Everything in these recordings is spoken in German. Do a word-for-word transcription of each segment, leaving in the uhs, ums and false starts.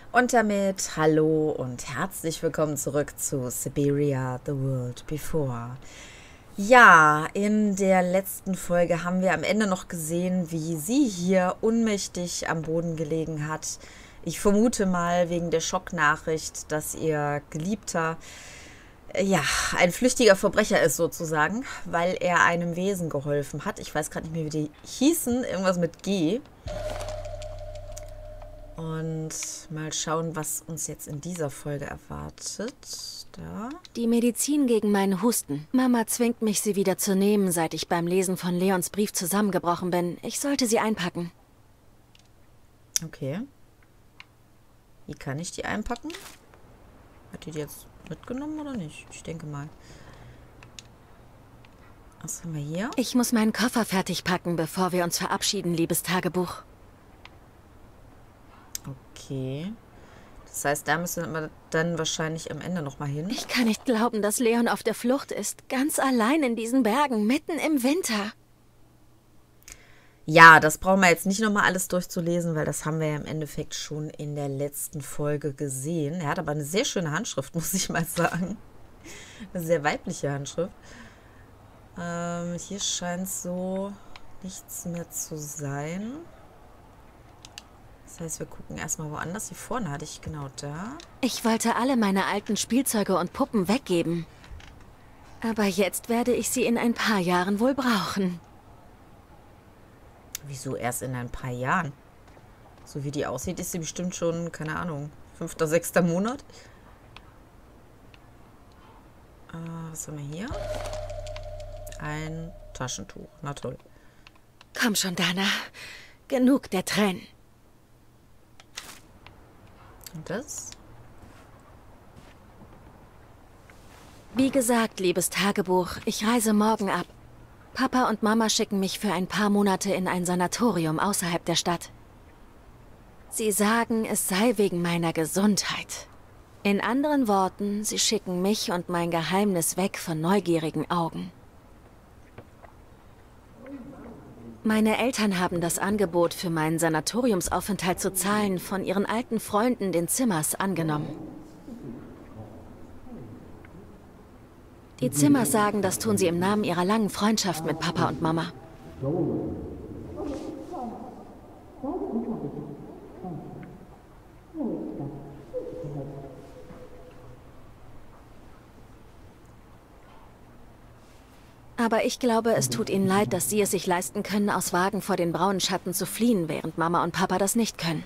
Und damit hallo und herzlich willkommen zurück zu Siberia, The World Before. Ja, in der letzten Folge haben wir am Ende noch gesehen, wie sie hier ohnmächtig am Boden gelegen hat. Ich vermute mal wegen der Schocknachricht, dass ihr Geliebter äh, ja, ein flüchtiger Verbrecher ist sozusagen, weil er einem Wesen geholfen hat. Ich weiß gerade nicht mehr, wie die hießen, irgendwas mit G. Und mal schauen, was uns jetzt in dieser Folge erwartet. Da. Die Medizin gegen meinen Husten. Mama zwingt mich, sie wieder zu nehmen, seit ich beim Lesen von Leons Brief zusammengebrochen bin. Ich sollte sie einpacken. Okay. Wie kann ich die einpacken? Hat die die jetzt mitgenommen oder nicht? Ich denke mal. Was haben wir hier? Ich muss meinen Koffer fertig packen, bevor wir uns verabschieden, liebes Tagebuch. Okay. Das heißt, da müssen wir dann wahrscheinlich am Ende nochmal hin. Ich kann nicht glauben, dass Leon auf der Flucht ist. Ganz allein in diesen Bergen, mitten im Winter. Ja, das brauchen wir jetzt nicht nochmal alles durchzulesen, weil das haben wir ja im Endeffekt schon in der letzten Folge gesehen. Er hat aber eine sehr schöne Handschrift, muss ich mal sagen. Eine sehr weibliche Handschrift. Ähm, hier scheint so nichts mehr zu sein. Das heißt, wir gucken erstmal woanders. Hier vorne hatte ich genau da. Ich wollte alle meine alten Spielzeuge und Puppen weggeben. Aber jetzt werde ich sie in ein paar Jahren wohl brauchen. Wieso erst in ein paar Jahren? So wie die aussieht, ist sie bestimmt schon, keine Ahnung, fünfter, sechster Monat. Äh, was haben wir hier? Ein Taschentuch. Na toll. Komm schon, Dana. Genug der Tränen. Und das? Wie gesagt, liebes Tagebuch, ich reise morgen ab. Papa und Mama schicken mich für ein paar Monate in ein Sanatorium außerhalb der Stadt. Sie sagen, es sei wegen meiner Gesundheit. In anderen Worten, sie schicken mich und mein Geheimnis weg von neugierigen Augen. Meine Eltern haben das Angebot, für meinen Sanatoriumsaufenthalt zu zahlen, von ihren alten Freunden den Zimmers angenommen. Die Zimmers sagen, das tun sie im Namen ihrer langen Freundschaft mit Papa und Mama. Aber ich glaube, es tut ihnen leid, dass sie es sich leisten können, aus Wagen vor den braunen Schatten zu fliehen, während Mama und Papa das nicht können.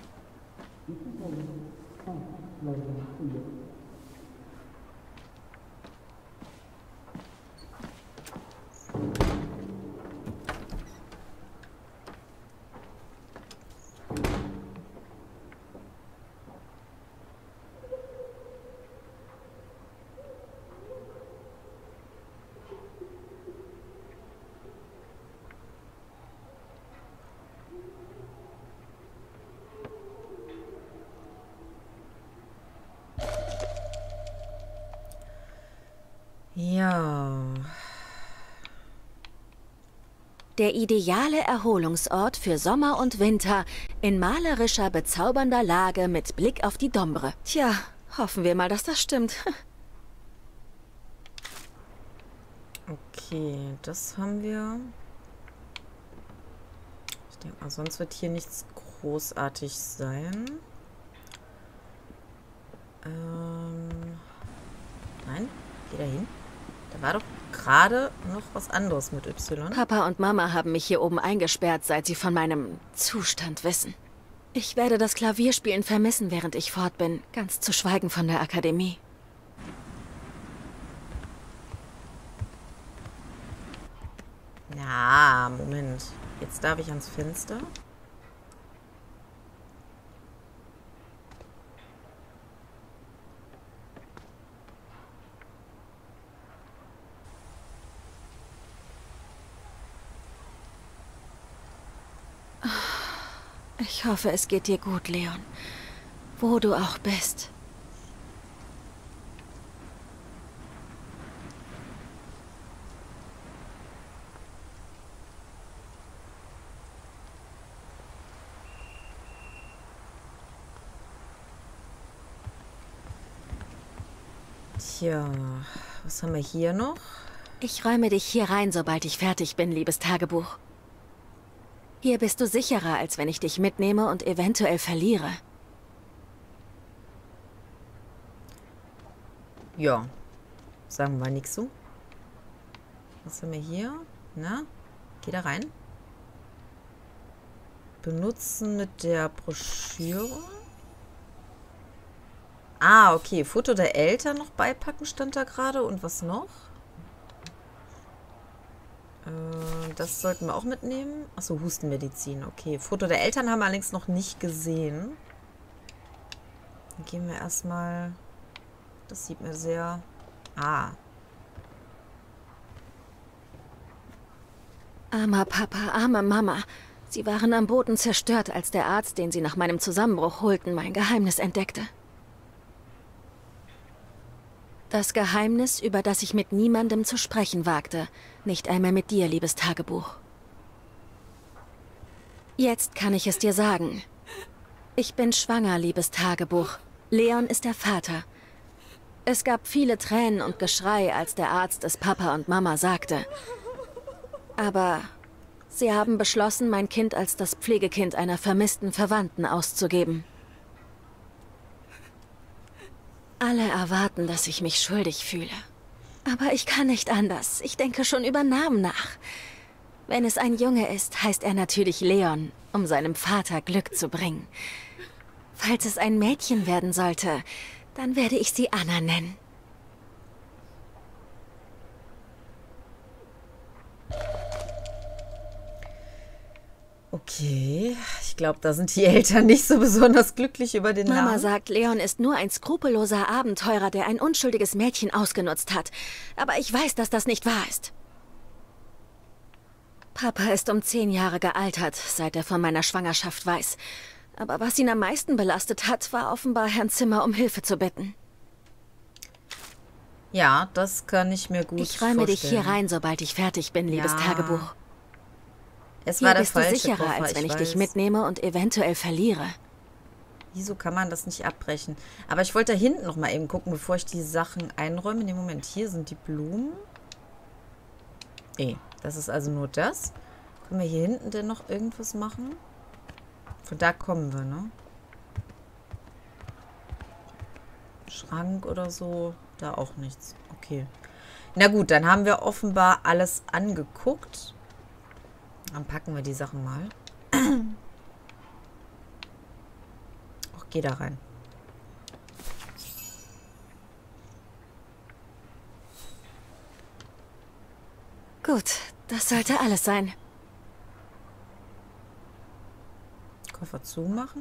Ja. Der ideale Erholungsort für Sommer und Winter in malerischer, bezaubernder Lage mit Blick auf die Dombre. Tja, hoffen wir mal, dass das stimmt. Okay, das haben wir. Ich denke mal, sonst wird hier nichts großartig sein. Ähm. Nein, geh da hin. Da war doch gerade noch was anderes mit Y. Papa und Mama haben mich hier oben eingesperrt, seit sie von meinem Zustand wissen. Ich werde das Klavierspielen vermissen, während ich fort bin, ganz zu schweigen von der Akademie. Ja, Moment. Jetzt darf ich ans Fenster. Ich hoffe, es geht dir gut, Leon. Wo du auch bist. Tja, was haben wir hier noch? Ich räume dich hier rein, sobald ich fertig bin, liebes Tagebuch. Hier bist du sicherer, als wenn ich dich mitnehme und eventuell verliere. Ja, sagen wir nichts so. Was haben wir hier? Na, geh da rein. Benutzen mit der Broschüre. Ah, okay. Foto der Eltern noch beipacken stand da gerade. Und was noch? Äh, das sollten wir auch mitnehmen. Achso, Hustenmedizin. Okay. Foto der Eltern haben wir allerdings noch nicht gesehen. Dann gehen wir erstmal... Das sieht mir sehr... Ah. Armer Papa, arme Mama. Sie waren am Boden zerstört, als der Arzt, den sie nach meinem Zusammenbruch holten, mein Geheimnis entdeckte. Das Geheimnis, über das ich mit niemandem zu sprechen wagte. Nicht einmal mit dir, liebes Tagebuch. Jetzt kann ich es dir sagen. Ich bin schwanger, liebes Tagebuch. Leon ist der Vater. Es gab viele Tränen und Geschrei, als der Arzt es Papa und Mama sagte. Aber sie haben beschlossen, mein Kind als das Pflegekind einer vermissten Verwandten auszugeben. Alle erwarten, dass ich mich schuldig fühle. Aber ich kann nicht anders. Ich denke schon über Namen nach. Wenn es ein Junge ist, heißt er natürlich Leon, um seinem Vater Glück zu bringen. Falls es ein Mädchen werden sollte, dann werde ich sie Anna nennen. Okay, ich glaube, da sind die Eltern nicht so besonders glücklich über den Mama Namen. Mama sagt, Leon ist nur ein skrupelloser Abenteurer, der ein unschuldiges Mädchen ausgenutzt hat. Aber ich weiß, dass das nicht wahr ist. Papa ist um zehn Jahre gealtert, seit er von meiner Schwangerschaft weiß. Aber was ihn am meisten belastet hat, war offenbar Herrn Zimmer um Hilfe zu bitten. Ja, das kann ich mir gut vorstellen. Ich räume dich hier rein, sobald ich fertig bin, liebes Ja. Tagebuch. Es Hier war der bist du falsche sicherer, Koffer, als wenn ich, ich dich weiß. mitnehme und eventuell verliere. Wieso kann man das nicht abbrechen? Aber ich wollte da hinten noch mal eben gucken, bevor ich die Sachen einräume. In dem Moment, hier sind die Blumen. Nee, das ist also nur das. Können wir hier hinten denn noch irgendwas machen? Von da kommen wir, ne? Schrank oder so. Da auch nichts. Okay. Na gut, dann haben wir offenbar alles angeguckt. Dann packen wir die Sachen mal. Ach, geh da rein. Gut, das sollte alles sein. Koffer zumachen.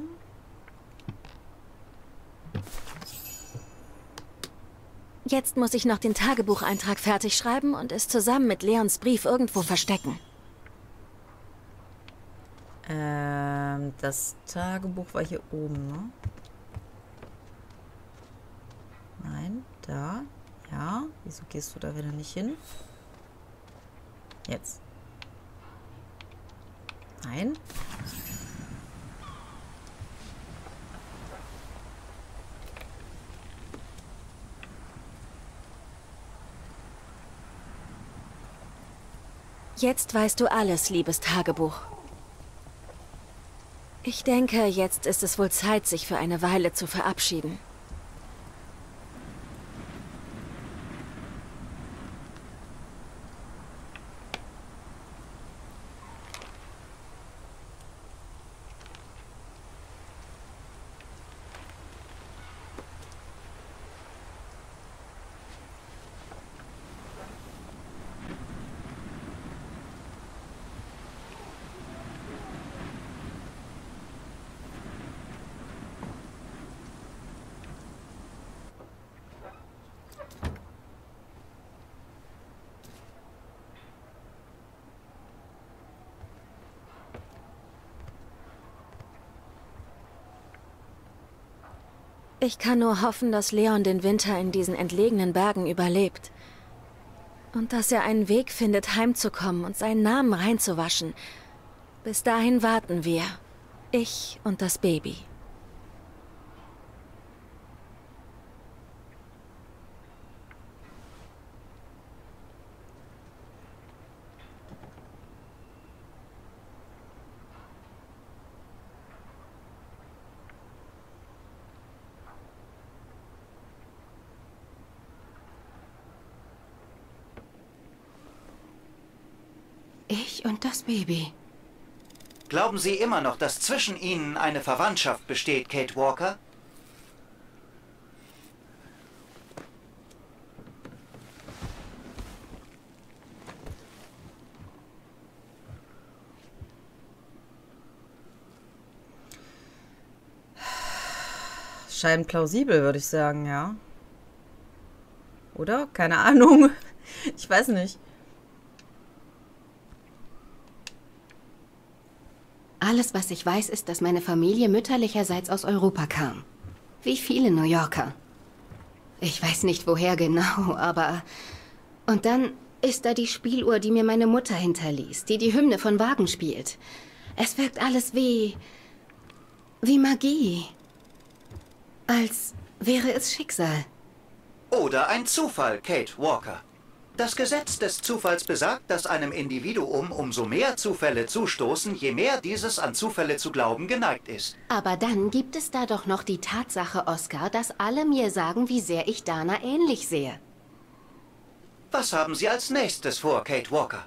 Jetzt muss ich noch den Tagebucheintrag fertig schreiben und es zusammen mit Leons Brief irgendwo verstecken. Ähm, das Tagebuch war hier oben, ne? Nein, da. Ja. Wieso gehst du da wieder nicht hin? Jetzt. Nein. Jetzt weißt du alles, liebes Tagebuch. Ich denke, jetzt ist es wohl Zeit, sich für eine Weile zu verabschieden. Ich kann nur hoffen, dass Leon den Winter in diesen entlegenen Bergen überlebt. Und dass er einen Weg findet, heimzukommen und seinen Namen reinzuwaschen. Bis dahin warten wir. Ich und das Baby. Ich und das Baby. Glauben Sie immer noch, dass zwischen Ihnen eine Verwandtschaft besteht, Kate Walker? Scheint plausibel, würde ich sagen, ja. Oder? Keine Ahnung. Ich weiß nicht. Alles, was ich weiß, ist, dass meine Familie mütterlicherseits aus Europa kam. Wie viele New Yorker. Ich weiß nicht, woher genau, aber... Und dann ist da die Spieluhr, die mir meine Mutter hinterließ, die die Hymne von Wagen spielt. Es wirkt alles wie... wie Magie. Als wäre es Schicksal. Oder ein Zufall, Kate Walker. Das Gesetz des Zufalls besagt, dass einem Individuum umso mehr Zufälle zustoßen, je mehr dieses an Zufälle zu glauben geneigt ist. Aber dann gibt es da doch noch die Tatsache, Oscar, dass alle mir sagen, wie sehr ich Dana ähnlich sehe. Was haben Sie als nächstes vor, Kate Walker?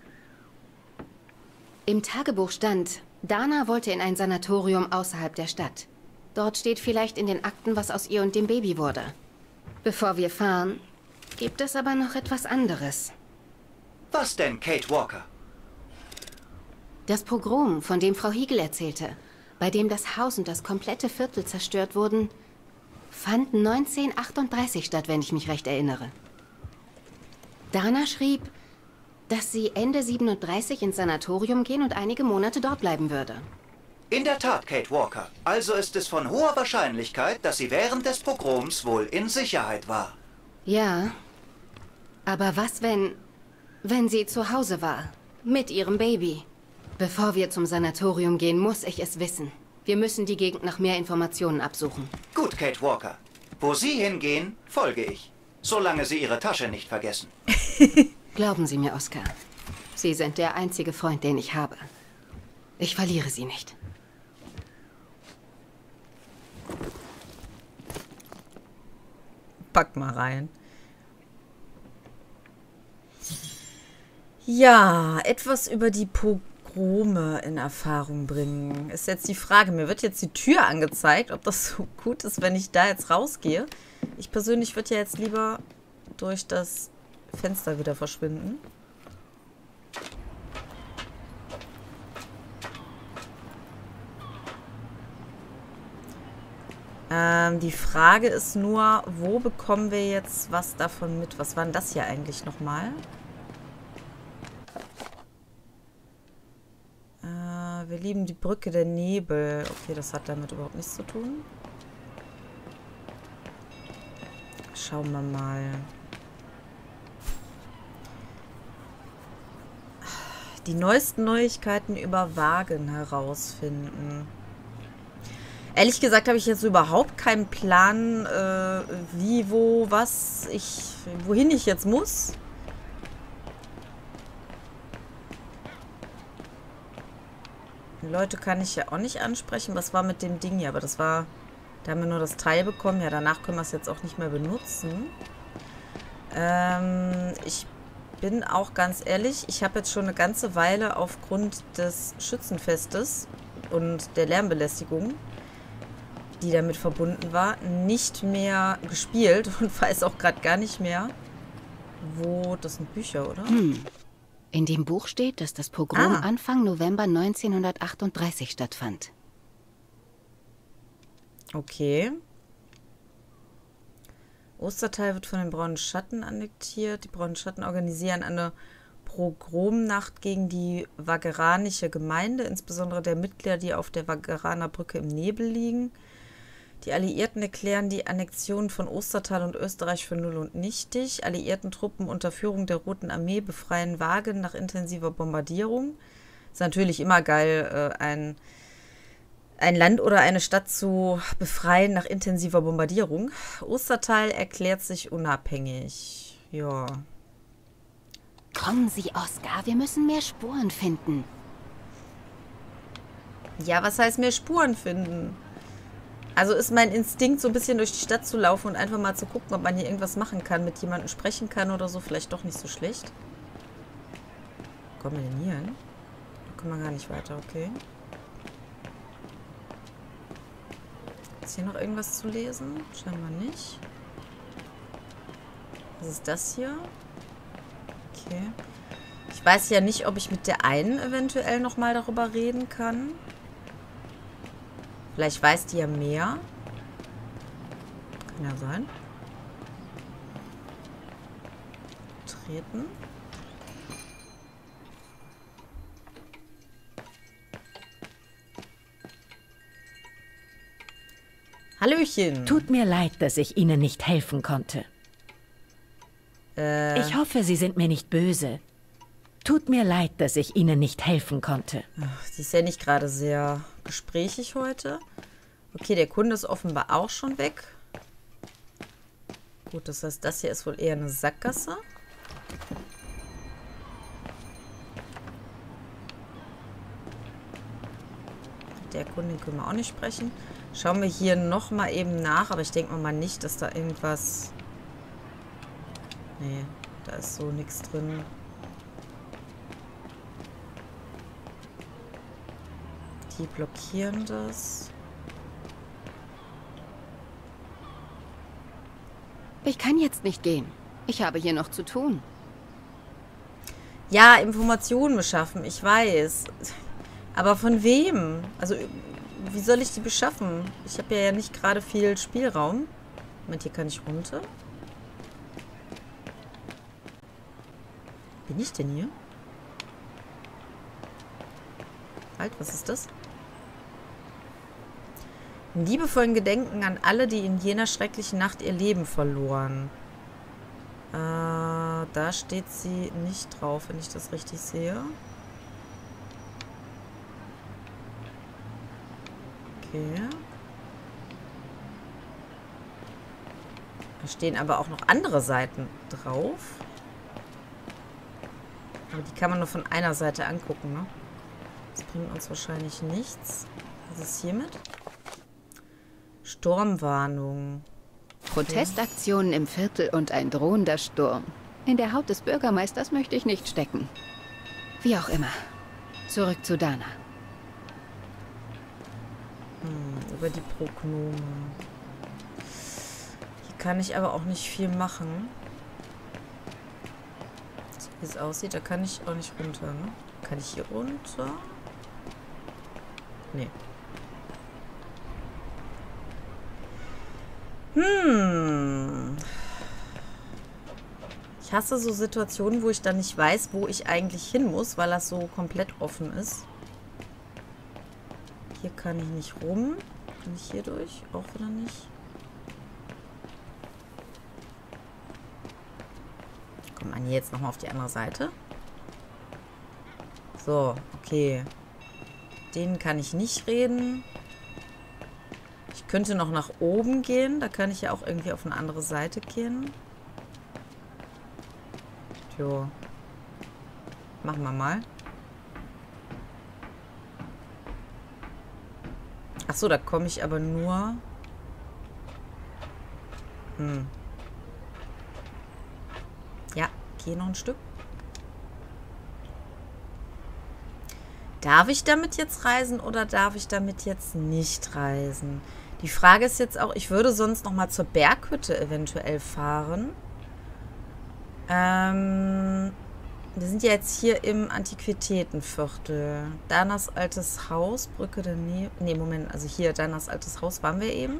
Im Tagebuch stand, Dana wollte in ein Sanatorium außerhalb der Stadt. Dort steht vielleicht in den Akten, was aus ihr und dem Baby wurde. Bevor wir fahren, gibt es aber noch etwas anderes. Was denn, Kate Walker? Das Pogrom, von dem Frau Hiegel erzählte, bei dem das Haus und das komplette Viertel zerstört wurden, fand neunzehnhundertachtunddreißig statt, wenn ich mich recht erinnere. Dana schrieb, dass sie Ende siebenunddreißig ins Sanatorium gehen und einige Monate dort bleiben würde. In der Tat, Kate Walker. Also ist es von hoher Wahrscheinlichkeit, dass sie während des Pogroms wohl in Sicherheit war. Ja, aber was, wenn... wenn sie zu Hause war, mit ihrem Baby? Bevor wir zum Sanatorium gehen, muss ich es wissen. Wir müssen die Gegend nach mehr Informationen absuchen. Gut, Kate Walker. Wo Sie hingehen, folge ich. Solange Sie Ihre Tasche nicht vergessen. Glauben Sie mir, Oscar. Sie sind der einzige Freund, den ich habe. Ich verliere Sie nicht. Pack mal rein. Ja, etwas über die Pogrome in Erfahrung bringen. Ist jetzt die Frage. Mir wird jetzt die Tür angezeigt, ob das so gut ist, wenn ich da jetzt rausgehe. Ich persönlich würde ja jetzt lieber durch das Fenster wieder verschwinden. Ähm, die Frage ist nur, wo bekommen wir jetzt was davon mit? Was war denn das hier eigentlich nochmal? Äh, wir lieben die Brücke der Nebel. Okay, das hat damit überhaupt nichts zu tun. Schauen wir mal. Die neuesten Neuigkeiten über Wagen herausfinden. Ehrlich gesagt habe ich jetzt überhaupt keinen Plan, äh, wie, wo, was ich, wohin ich jetzt muss. Die Leute kann ich ja auch nicht ansprechen. Was war mit dem Ding hier? Aber das war, da haben wir nur das Teil bekommen. Ja, danach können wir es jetzt auch nicht mehr benutzen. Ähm, ich bin auch ganz ehrlich, ich habe jetzt schon eine ganze Weile aufgrund des Schützenfestes und der Lärmbelästigung, die damit verbunden war, nicht mehr gespielt und weiß auch gerade gar nicht mehr, wo... Das sind Bücher, oder? Hm. In dem Buch steht, dass das Pogrom Ah. Anfang November neunzehnhundertachtunddreißig stattfand. Okay. Ostertal wird von den Braunen Schatten annektiert. Die Braunen Schatten organisieren eine Pogromnacht gegen die wageranische Gemeinde, insbesondere der Mitglieder, die auf der Wageraner Brücke im Nebel liegen. Die Alliierten erklären die Annexion von Ostertal und Österreich für null und nichtig. Alliierten Truppen unter Führung der Roten Armee befreien Wagen nach intensiver Bombardierung. Ist natürlich immer geil, äh, ein, ein Land oder eine Stadt zu befreien nach intensiver Bombardierung. Ostertal erklärt sich unabhängig. Ja. Kommen Sie, Oscar, wir müssen mehr Spuren finden. Ja, was heißt mehr Spuren finden? Also ist mein Instinkt, so ein bisschen durch die Stadt zu laufen und einfach mal zu gucken, ob man hier irgendwas machen kann, mit jemandem sprechen kann oder so, vielleicht doch nicht so schlecht. kommen wir denn hier hin? Da kommen wir gar nicht weiter, okay. Ist hier noch irgendwas zu lesen? Scheinbar nicht. Was ist das hier? Okay. Ich weiß ja nicht, ob ich mit der einen eventuell nochmal darüber reden kann. Vielleicht weiß die ja mehr. Kann ja sein. Treten. Hallöchen. Tut mir leid, dass ich Ihnen nicht helfen konnte. Äh, Ich hoffe, Sie sind mir nicht böse. Tut mir leid, dass ich Ihnen nicht helfen konnte. ach, die ist ja nicht gerade sehr gesprächig heute. Okay, der Kunde ist offenbar auch schon weg. Gut, das heißt, das hier ist wohl eher eine Sackgasse. Mit der Kundin können wir auch nicht sprechen. Schauen wir hier nochmal eben nach, aber ich denke mal nicht, dass da irgendwas... Nee, da ist so nichts drin. Die blockieren das. Ich kann jetzt nicht gehen. Ich habe hier noch zu tun. Ja, Informationen beschaffen, ich weiß. Aber von wem? Also, wie soll ich die beschaffen? Ich habe ja nicht gerade viel Spielraum. Moment, hier kann ich runter. Bin ich denn hier? Halt, was ist das? In liebevollen Gedenken an alle, die in jener schrecklichen Nacht ihr Leben verloren. Äh, da steht sie nicht drauf, wenn ich das richtig sehe. Okay. Da stehen aber auch noch andere Seiten drauf. Aber die kann man nur von einer Seite angucken, ne? Das bringt uns wahrscheinlich nichts. Was ist hiermit? Sturmwarnung. Protestaktionen im Viertel und ein drohender Sturm. In der Haut des Bürgermeisters möchte ich nicht stecken. Wie auch immer. Zurück zu Dana. Hm, über die Prognome. Hier kann ich aber auch nicht viel machen. So wie es aussieht, da kann ich auch nicht runter, ne? Kann ich hier runter? Nee. Hm. Ich hasse so Situationen, wo ich dann nicht weiß, wo ich eigentlich hin muss, weil das so komplett offen ist. Hier kann ich nicht rum. Kann ich hier durch? Auch wieder nicht. Kommt man hier jetzt nochmal auf die andere Seite? So, okay. Den kann ich nicht reden. Ich könnte noch nach oben gehen. Da kann ich ja auch irgendwie auf eine andere Seite gehen. Jo. Machen wir mal. Achso, da komme ich aber nur... Hm. Ja, gehe noch ein Stück. Darf ich damit jetzt reisen oder darf ich damit jetzt nicht reisen? Die Frage ist jetzt auch, ich würde sonst noch mal zur Berghütte eventuell fahren. Ähm, wir sind ja jetzt hier im Antiquitätenviertel. Danas altes Haus, Brücke der Nähe. Ne, Moment, also hier, Danas altes Haus waren wir eben.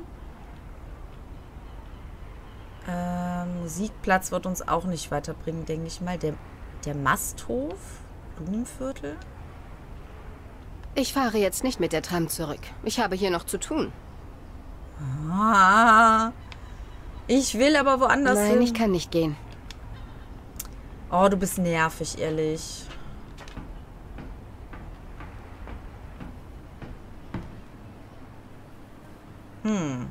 Ähm, Musikplatz wird uns auch nicht weiterbringen, denke ich mal. Der, der Masthof, Blumenviertel. Ich fahre jetzt nicht mit der Tram zurück. Ich habe hier noch zu tun. Ah, ich will aber woanders hin. Nein, ich kann nicht gehen. Oh, du bist nervig, ehrlich. Hm.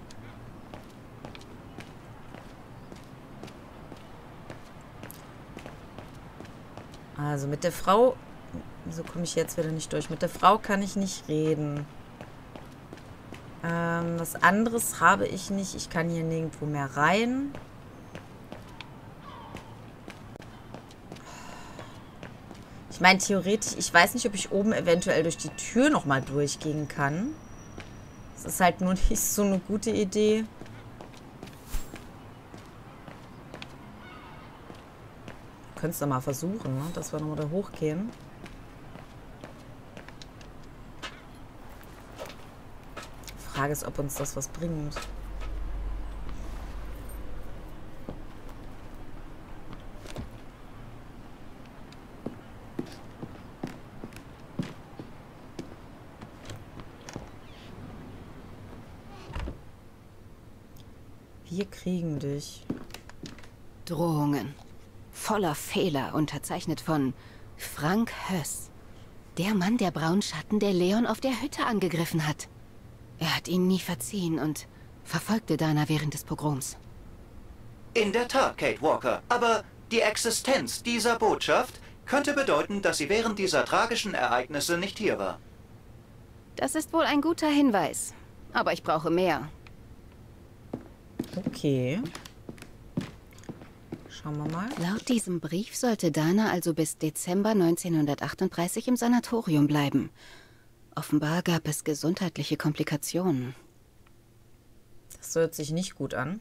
Also mit der Frau... Wieso komme ich jetzt wieder nicht durch? Mit der Frau kann ich nicht reden. Ähm, was anderes habe ich nicht. Ich kann hier nirgendwo mehr rein. Ich meine, theoretisch, ich weiß nicht, ob ich oben eventuell durch die Tür nochmal durchgehen kann. Das ist halt nur nicht so eine gute Idee. Könntest du mal versuchen, ne? Dass wir nochmal da hochgehen. Die Frage ist, ob uns das was bringt. Wir kriegen dich. Drohungen. Voller Fehler, unterzeichnet von Frank Höss. Der Mann der braunen Schatten, der Leon auf der Hütte angegriffen hat. Er hat ihn nie verziehen und verfolgte Dana während des Pogroms. In der Tat, Kate Walker. Aber die Existenz dieser Botschaft könnte bedeuten, dass sie während dieser tragischen Ereignisse nicht hier war. Das ist wohl ein guter Hinweis. Aber ich brauche mehr. Okay. Schauen wir mal. Laut diesem Brief sollte Dana also bis Dezember neunzehnhundertachtunddreißig im Sanatorium bleiben. Offenbar gab es gesundheitliche Komplikationen. Das hört sich nicht gut an.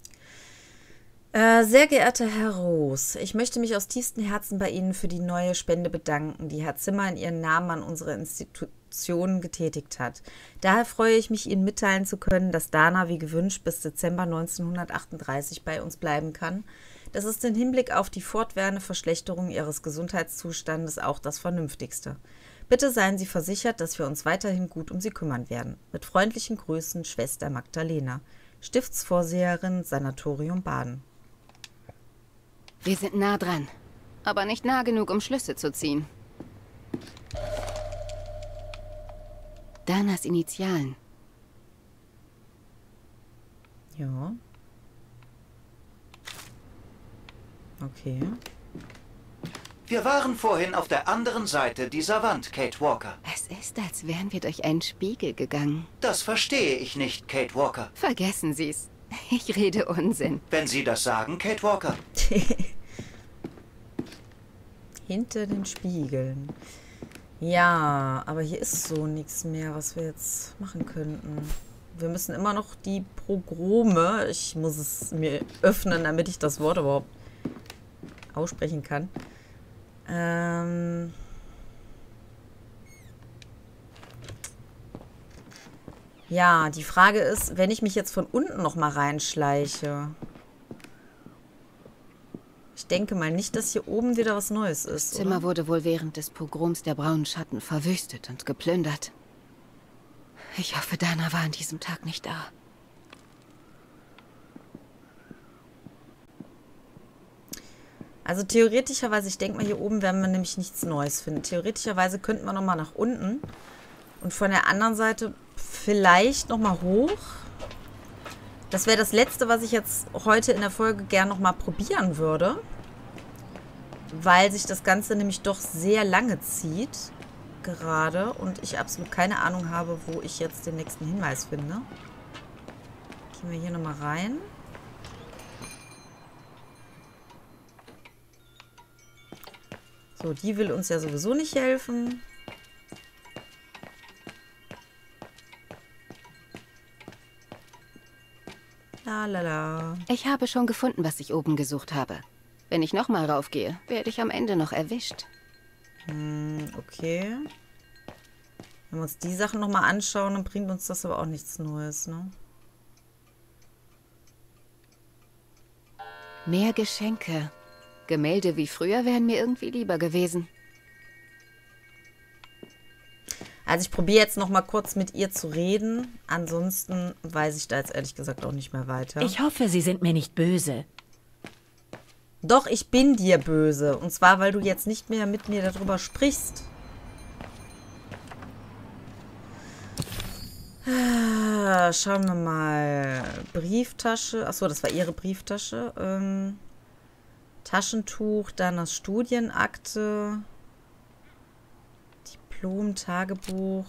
Äh, sehr geehrter Herr Roos, ich möchte mich aus tiefstem Herzen bei Ihnen für die neue Spende bedanken, die Herr Zimmer in Ihren Namen an unsere Institution getätigt hat. Daher freue ich mich, Ihnen mitteilen zu können, dass Dana wie gewünscht bis Dezember neunzehnhundertachtunddreißig bei uns bleiben kann. Das ist im Hinblick auf die fortwährende Verschlechterung Ihres Gesundheitszustandes auch das Vernünftigste. Bitte seien Sie versichert, dass wir uns weiterhin gut um Sie kümmern werden. Mit freundlichen Grüßen, Schwester Magdalena, Stiftsvorseherin, Sanatorium Baden. Wir sind nah dran, aber nicht nah genug, um Schlüsse zu ziehen. Danas Initialen. Ja. Okay. Wir waren vorhin auf der anderen Seite dieser Wand, Kate Walker. Es ist, als wären wir durch einen Spiegel gegangen. Das verstehe ich nicht, Kate Walker. Vergessen Sie's. Ich rede Unsinn. Wenn Sie das sagen, Kate Walker. Hinter den Spiegeln. Ja, aber hier ist so nichts mehr, was wir jetzt machen könnten. Wir müssen immer noch die Pogrome. Ich muss es mir öffnen, damit ich das Wort überhaupt aussprechen kann. Ähm... Ja, die Frage ist, wenn ich mich jetzt von unten noch mal reinschleiche. Ich denke mal nicht, dass hier oben wieder was Neues ist. Das Zimmer oder? wurde wohl während des Pogroms der braunen Schatten verwüstet und geplündert. Ich hoffe, Dana war an diesem Tag nicht da. Also theoretischerweise, ich denke mal, hier oben werden wir nämlich nichts Neues finden. Theoretischerweise könnten wir noch mal nach unten und von der anderen Seite vielleicht noch mal hoch. Das wäre das Letzte, was ich jetzt heute in der Folge gern noch mal probieren würde. Weil sich das Ganze nämlich doch sehr lange zieht. Gerade. Und ich absolut keine Ahnung habe, wo ich jetzt den nächsten Hinweis finde. Gehen wir hier noch mal rein. So, die will uns ja sowieso nicht helfen. La la la. Ich habe schon gefunden, was ich oben gesucht habe. Wenn ich nochmal raufgehe, werde ich am Ende noch erwischt. Hm, okay. Wenn wir uns die Sachen nochmal anschauen, dann bringt uns das aber auch nichts Neues, ne? Mehr Geschenke. Gemälde wie früher wären mir irgendwie lieber gewesen. Also ich probiere jetzt noch mal kurz mit ihr zu reden. Ansonsten weiß ich da jetzt ehrlich gesagt auch nicht mehr weiter. Ich hoffe, Sie sind mir nicht böse. Doch, ich bin dir böse. Und zwar, weil du jetzt nicht mehr mit mir darüber sprichst. Ah, schauen wir mal. Brieftasche. Achso, das war ihre Brieftasche. Ähm, Taschentuch, dann das Studienakte. Diplom, Tagebuch.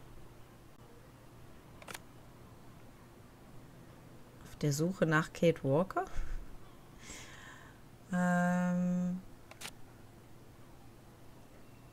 Auf der Suche nach Kate Walker. Ähm.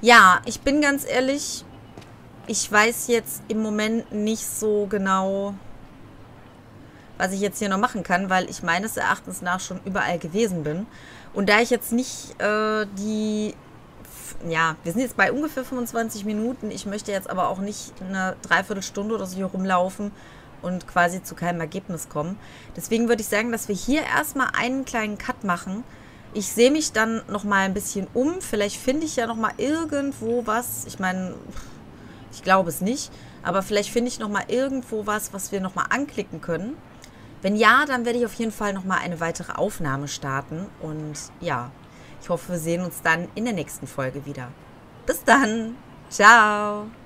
Ja, ich bin ganz ehrlich, ich weiß jetzt im Moment nicht so genau, was ich jetzt hier noch machen kann, weil ich meines Erachtens nach schon überall gewesen bin. Und da ich jetzt nicht äh, die... Ja, wir sind jetzt bei ungefähr fünfundzwanzig Minuten. Ich möchte jetzt aber auch nicht eine Dreiviertelstunde oder so hier rumlaufen und quasi zu keinem Ergebnis kommen. Deswegen würde ich sagen, dass wir hier erstmal einen kleinen Cut machen. Ich sehe mich dann nochmal ein bisschen um. Vielleicht finde ich ja nochmal irgendwo was. Ich meine, ich glaube es nicht. Aber vielleicht finde ich nochmal irgendwo was, was wir nochmal anklicken können. Wenn ja, dann werde ich auf jeden Fall nochmal eine weitere Aufnahme starten. Und ja, ich hoffe, wir sehen uns dann in der nächsten Folge wieder. Bis dann. Ciao.